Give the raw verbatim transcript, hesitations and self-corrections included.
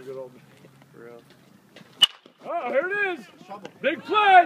good old day. For real. Oh, here it is. Big play.